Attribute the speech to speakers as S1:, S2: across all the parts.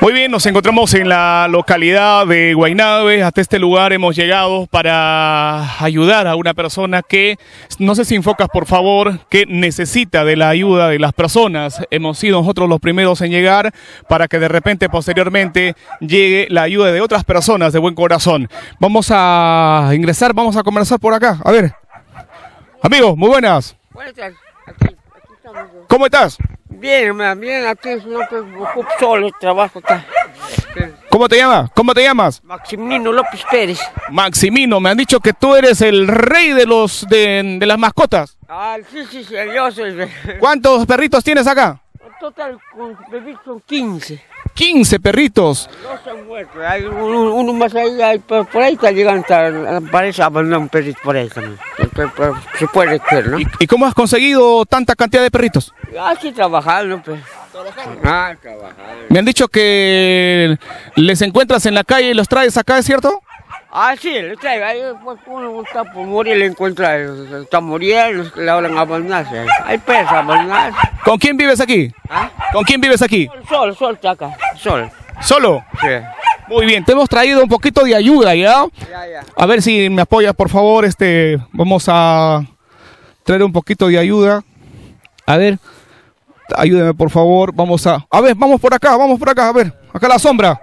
S1: Muy bien, nos encontramos en la localidad de Guaynabo. Hasta este lugar hemos llegado para ayudar a una persona que, no sé si enfocas por favor, que necesita de la ayuda de las personas. Hemos sido nosotros los primeros en llegar para que de repente posteriormente llegue la ayuda de otras personas de buen corazón. Vamos a ingresar, vamos a conversar por acá. A ver, amigos, muy buenas.
S2: Buenas tardes, aquí estamos.
S1: ¿Cómo estás?
S2: Bien, bien, aquí no ocupo solo trabajo acá.
S1: ¿Cómo te llamas? ¿Cómo te llamas?
S2: Maximino López Pérez.
S1: Maximino, me han dicho que tú eres el rey de las mascotas.
S2: Ah, sí, yo soy.
S1: ¿Cuántos perritos tienes acá?
S2: En total, son 15.
S1: 15 perritos.
S2: Dos han muerto, hay uno más ahí, por ahí está llegando, parece abandonar un perrito por ahí también. Se puede creer, ¿no?
S1: ¿Y cómo has conseguido tanta cantidad de perritos?
S2: Aquí trabajando, pues. Trabajando.
S1: Me han dicho que les encuentras en la calle y los traes acá, ¿es cierto?
S2: Ah, sí, lo traigo. Ahí pues, uno está por morir, le encuentra, está muriendo, le hablan a abandonarse. Hay perros a abandonarse.
S1: ¿Con quién vives aquí?
S2: ¿Ah?
S1: ¿Con quién vives aquí?
S2: Sol está acá, sol.
S1: ¿Solo?
S2: Sí.
S1: Muy bien, te hemos traído un poquito de ayuda, ¿ya?
S2: Ya.
S1: A ver si me apoyas, por favor. Vamos a traer un poquito de ayuda. A ver, ayúdeme, por favor. Vamos por acá, a ver, acá a la sombra.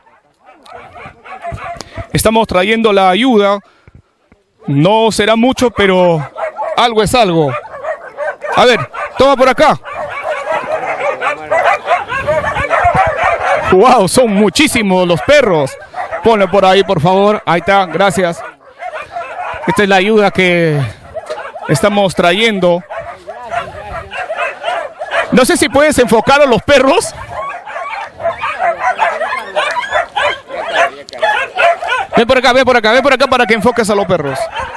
S1: Estamos trayendo la ayuda. No será mucho, pero algo es algo. A ver, toma por acá. Wow, son muchísimos los perros. Ponle por ahí, por favor. Ahí está, gracias. Esta es la ayuda que estamos trayendo. No sé si puedes enfocar a los perros. Ven por acá para que enfoques a los perros.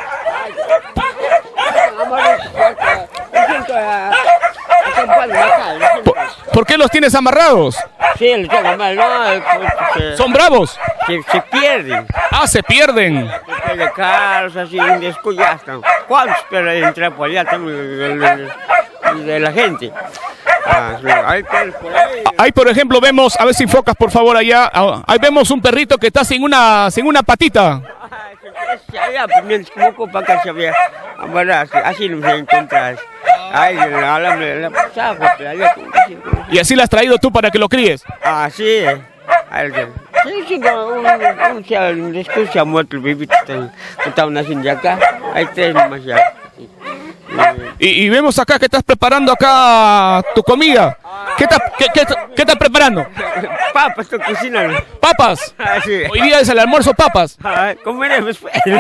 S1: ¿Por qué los tienes amarrados?
S2: Sí, le tengo mal, no.
S1: ¿Son bravos?
S2: Se pierden.
S1: Ah, se pierden.
S2: Se pierden caros, así, descuidados. ¿Cuántos perros entran por allá de la gente? Hay perros por ahí.
S1: Ahí, por ejemplo, vemos, a ver si enfocas por favor allá. Ahí vemos un perrito que está sin una patita.
S2: Allá, pues, como para acá se había así no se encuentra. Ay, la pasada,
S1: Y así la has traído tú para que lo críes.
S2: Ah, sí. Sí, después se ha muerto el bebito, estaban haciendo acá. Hay tres más ya.
S1: Y vemos acá que estás preparando acá tu comida. ¿Qué estás preparando?
S2: Papas, estoy cocinando.
S1: ¿Papas?
S2: Ah, sí.
S1: Hoy día es el almuerzo papas.
S2: Comeremos.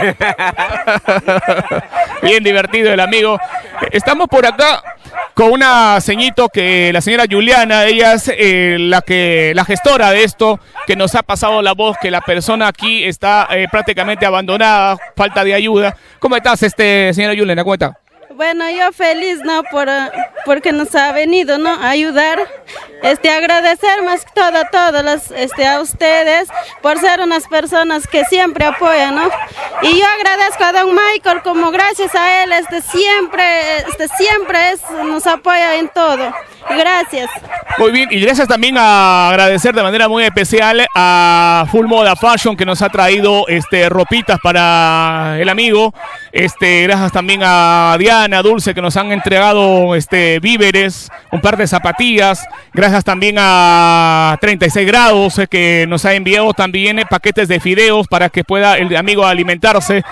S1: Bien divertido el amigo. Estamos por acá con una ceñito que la señora Juliana, ella es la gestora de esto, que nos ha pasado la voz que la persona aquí está prácticamente abandonada, falta de ayuda. ¿Cómo estás, señora Juliana? ¿Cómo está?
S3: Bueno, yo feliz, ¿no? Porque nos ha venido, ¿no? A ayudar, agradecer más que todo a todos a ustedes por ser unas personas que siempre apoyan, ¿no? Y yo agradezco a don Michael, como gracias a él, siempre nos apoya en todo. Gracias.
S1: Muy bien, y gracias también a agradecer de manera muy especial a Full Moda Fashion, que nos ha traído ropitas para el amigo. Gracias también a Diana, Dulce, que nos han entregado víveres, un par de zapatillas. Gracias también a 36 grados, que nos ha enviado también paquetes de fideos para que pueda el amigo alimentarse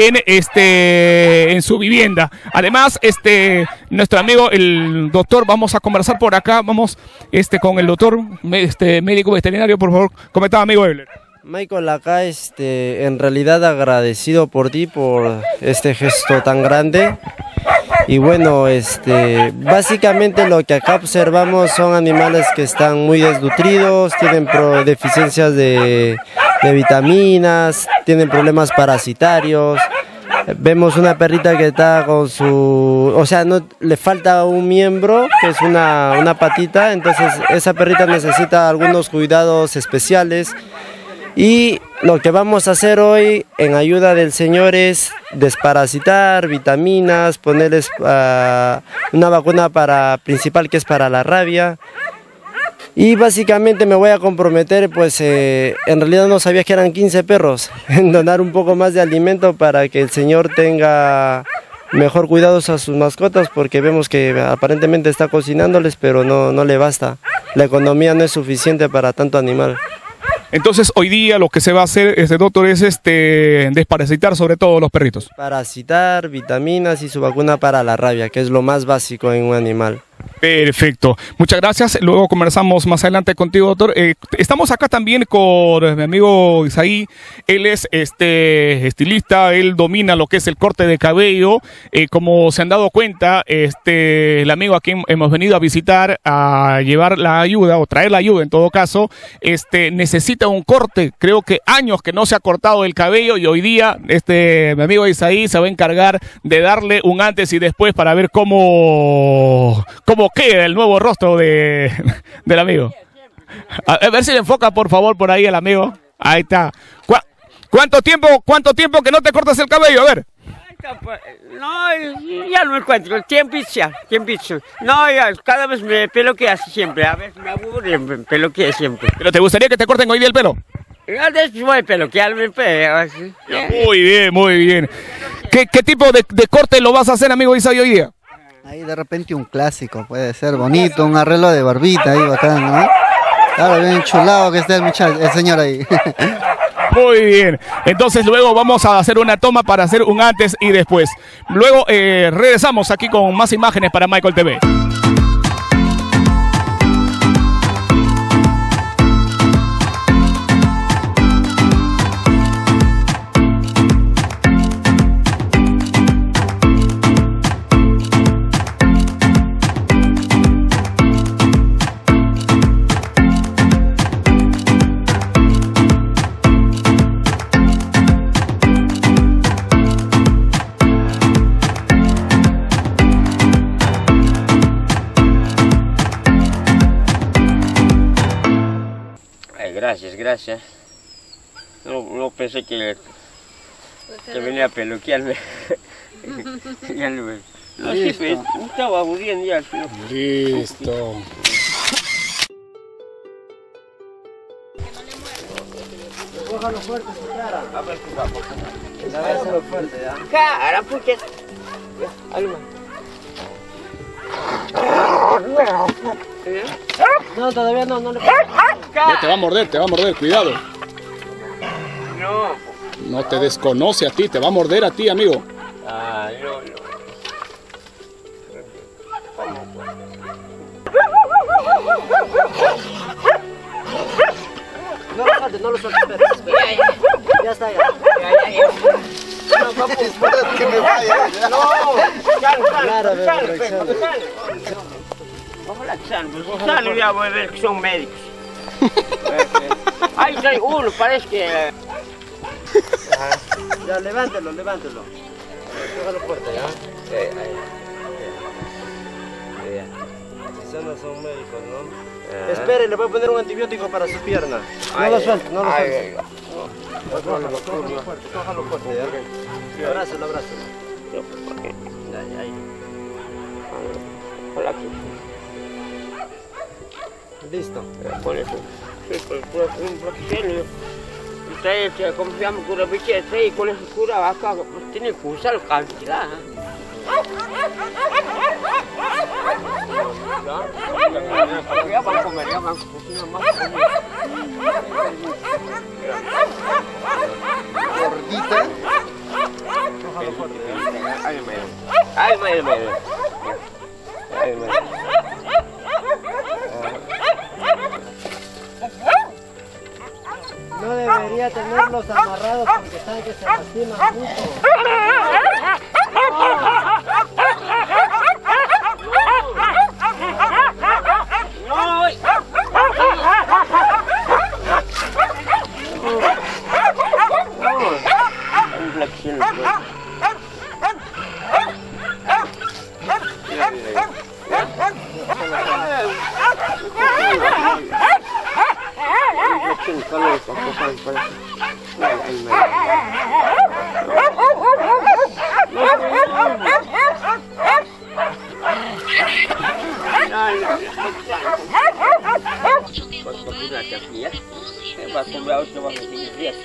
S1: en su vivienda. Además, nuestro amigo el doctor, vamos a conversar por acá, vamos con el doctor médico veterinario, por favor. ¿Cómo está, amigo Euler?
S4: Michael, acá en realidad agradecido por ti, por este gesto tan grande. Y bueno, básicamente lo que acá observamos son animales que están muy desnutridos, tienen deficiencias de vitaminas, tienen problemas parasitarios. Vemos una perrita que está con no le falta un miembro, que es una patita, entonces esa perrita necesita algunos cuidados especiales. Y lo que vamos a hacer hoy en ayuda del Señor es desparasitar, vitaminas, ponerles una vacuna principal que es para la rabia. Y básicamente me voy a comprometer, pues en realidad no sabía que eran 15 perros, en donar un poco más de alimento para que el señor tenga mejor cuidados a sus mascotas, porque vemos que aparentemente está cocinándoles, pero no le basta. La economía no es suficiente para tanto animal.
S1: Entonces, hoy día lo que se va a hacer, doctor, es desparasitar sobre todo los perritos.
S4: Parasitar, vitaminas y su vacuna para la rabia, que es lo más básico en un animal.
S1: Perfecto, muchas gracias. Luego conversamos más adelante contigo, doctor. Estamos acá también con mi amigo Isaí. Él es estilista, él domina lo que es el corte de cabello. Como se han dado cuenta, el amigo a quien hemos venido a visitar, a llevar la ayuda o traer la ayuda en todo caso, necesita un corte. Creo que años que no se ha cortado el cabello, y hoy día mi amigo Isaí se va a encargar de darle un antes y después para ver cómo queda el nuevo rostro del amigo. A ver si le enfoca, por favor, por ahí al amigo. Ahí está. ¿Cuánto tiempo que no te cortas el cabello? A ver.
S2: No, ya no me encuentro. Tiempo. No, ya, cada vez me peluqueo siempre. A veces me aburre, me peluqueo siempre.
S1: ¿Pero te gustaría que te corten hoy día el pelo?
S2: Ya después voy a peluquearme el pelo.
S1: Muy bien. ¿Qué tipo de corte lo vas a hacer, amigo Isaí, hoy día?
S5: Ahí de repente un clásico, puede ser bonito, un arreglo de barbita ahí bacán, ¿no? Claro, bien chulado que esté el señor ahí.
S1: Muy bien, entonces luego vamos a hacer una toma para hacer un antes y después. Luego regresamos aquí con más imágenes para Michael TV.
S2: Gracias. No pensé que venía a peluquearme. Ya no, sí, pues, estaba aburriendo ya.
S1: Listo.
S4: Cójalo fuerte su cara. A ver, cójalo fuerte, ya.
S2: Cara, porque... Alma.
S4: No, todavía no le...
S1: Ya te va a morder, cuidado.
S2: No.
S1: No te desconoce a ti, te va a morder a ti, amigo.
S4: No lo sueltes, espera. Ya está, ya.
S2: No, papu, espérate que me vaya. No, calma. Ojalá que sano, ya voy a ver que son médicos. Ahí hay uno, parece que...
S4: Ya, levántelo. Cójalo fuerte, ¿ya? Quizás no son médicos, ¿no? Espere, le voy a poner un antibiótico para su pierna. No lo sueltes. Cójalo fuerte, ¿ya? Abrácelo. Ahí.
S2: Hola,
S4: Listo.
S2: por eso. Sí, ustedes, como se llama, cura bichete, y con esa cura acá, tienen que usar cantidad. Ya van a comer, cocinar más.
S5: Gordita.
S2: Ay,
S4: No debería tenerlos amarrados porque saben que se lastiman mucho.
S2: gracias, tía. Va a comprar otro, va a seguir días.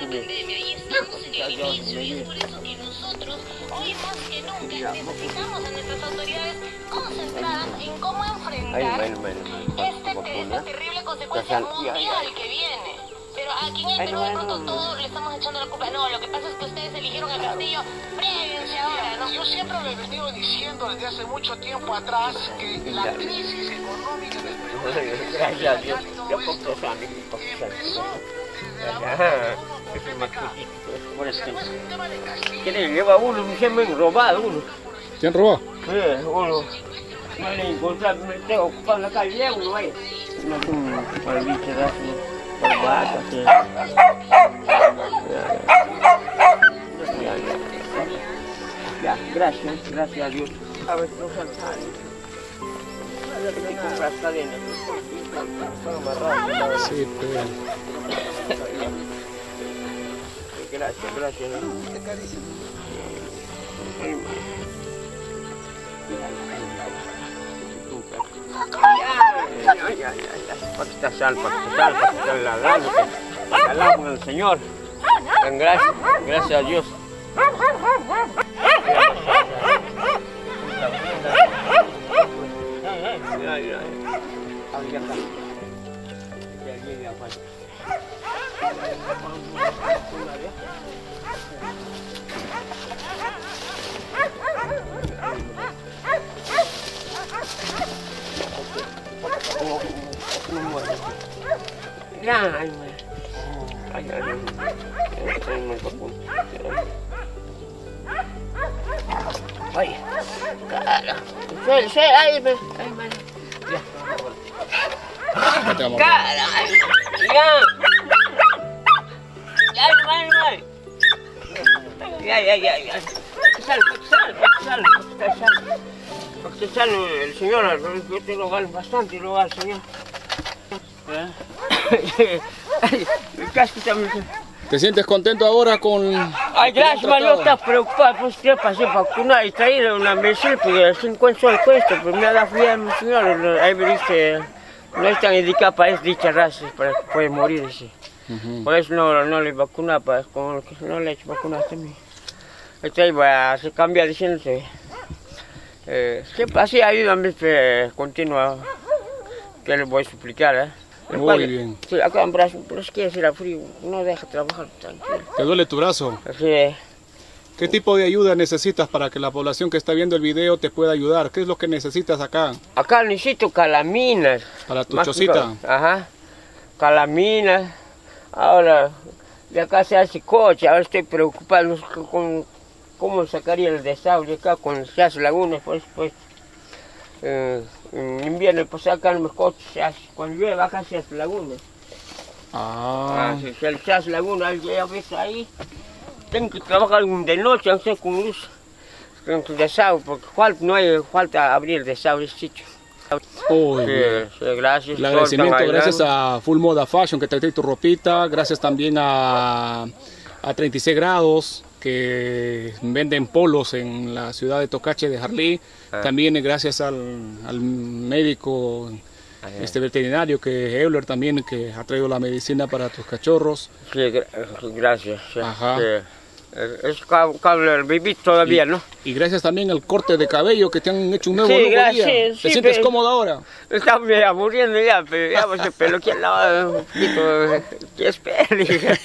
S2: Hoy más que nunca necesitamos a nuestras autoridades concentradas en cómo enfrentar esta terrible consecuencia mundial que viene. Pero aquí en el Perú de pronto todos le estamos echando la culpa. No, lo que pasa es que ustedes eligieron a Castillo. Fréguense ahora, ¿no?
S6: Yo siempre le he venido diciendo desde hace mucho tiempo atrás que la crisis económica del Perú...
S2: Gracias a Dios. Yo poco sano, ¿Quién le lleva uno? Se me han robado uno.
S1: ¿Quién robó?
S2: Uno. No le encontré, me tengo ocupado en la calle, uno ahí. No es un palvito, por vaca, sí. Ya, gracias a Dios. A ver, no saltar. Hay que comprar cadenas.
S1: Sí, pero...
S2: Gracias. Ya. Para esta sal, ladrando, que alabamos al Señor. Gracias a Dios. Ay, cara. Ay, ya. Sal, el Señor, yo te lo gano bastante, lo gano, Señor.
S1: ¿Te sientes contento ahora con...?
S2: Ay, gracias, yo estaba preocupado, pues yo pasé vacunar y traer una medicina porque 50 soles cuesta, pues me ha dado fría, mi señor, ahí me dice, no están indicados para dicha raza, para que puede morir, dice. Por eso no le vacuna, pues, como que no le he hecho vacunar también. Entonces se cambia diciéndose, siempre así ayuda a mí continua, que le voy a suplicar,
S1: Muy bien.
S2: Sí, acá en brazo, pero es que es el frío, no deja trabajar tranquilo.
S1: ¿Te duele tu brazo?
S2: Sí.
S1: ¿Qué tipo de ayuda necesitas para que la población que está viendo el video te pueda ayudar? ¿Qué es lo que necesitas acá?
S2: Acá necesito calaminas.
S1: ¿Para tu chocita?
S2: Ajá, calaminas. Ahora, de acá se hace coche, ahora estoy preocupado con cómo sacaría el desagüe acá con las lagunas, pues. En invierno pues sacan los coches, cuando llueve acá se hace laguna. Se hace laguna, ya ves ahí. Tengo que trabajar de noche, aunque sea con luz, con el desagüe, porque no hay falta abrir el desagüe de sitio. Gracias.
S1: El agradecimiento gracias a Full Moda Fashion que te trae tu ropita, gracias también a 36 grados que venden polos en la ciudad de Tocache de Jarlí. También gracias al médico veterinario que Euler también que ha traído la medicina para tus cachorros.
S2: Sí, gracias.
S1: Ajá.
S2: Es cable vivir todavía, ¿no?
S1: Y gracias también al corte de cabello que te han hecho un nuevo
S2: día.
S1: ¿Te sientes cómodo ahora?
S2: Estaba muriendo ya, pero ya pues el pelo que al lado, que espere.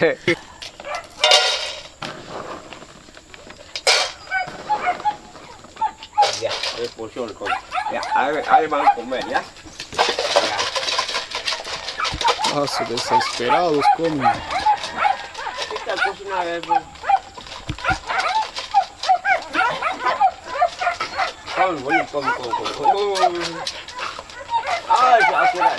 S2: Ya, expulsión con. Ya, ahí van a comer, ¿ya?
S1: Sus desesperados comen.
S2: Esta cocina es... Ay, bonito, ay, se va a quedar,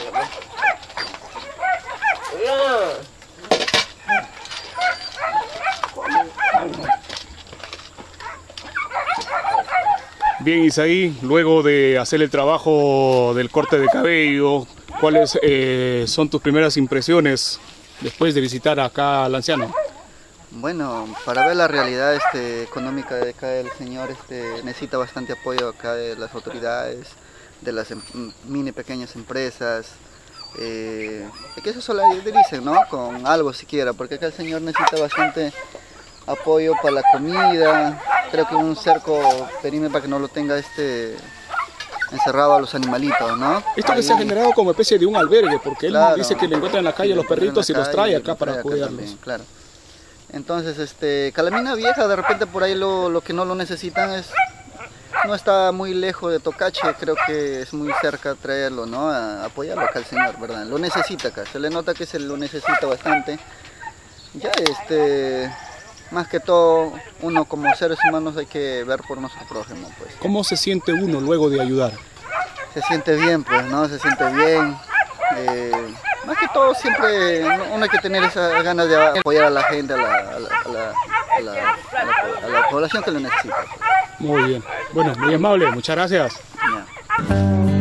S1: Bien, Isaí, luego de hacer el trabajo del corte de cabello, ¿cuáles son tus primeras impresiones después de visitar acá al anciano?
S5: Bueno, para ver la realidad económica de acá el señor necesita bastante apoyo acá de las autoridades, de las pequeñas empresas, que eso solidaricen, ¿no? Con algo siquiera, porque acá el señor necesita bastante apoyo para la comida, creo que un cerco perímetro para que no lo tenga encerrado a los animalitos, ¿no?
S1: Esto que se ha generado como especie de un albergue, porque él dice que le encuentra en la calle a los perritos y los trae acá para cuidarlos.
S5: Claro. Entonces, Calamina Vieja, de repente por ahí lo que no lo necesitan no está muy lejos de Tocache, creo que es muy cerca traerlo, ¿no? A apoyarlo acá el señor, ¿verdad? Lo necesita acá, se le nota que se lo necesita bastante. Ya, más que todo, uno como seres humanos hay que ver por nuestro prójimo, pues.
S1: ¿Cómo se siente uno luego de ayudar?
S5: Se siente bien, pues, ¿no? Se siente bien. Más que todo, siempre uno hay que tener esas ganas de apoyar a la gente, a la población que lo necesita.
S1: Muy bien. Bueno, muy amable, muchas gracias.
S5: Ya.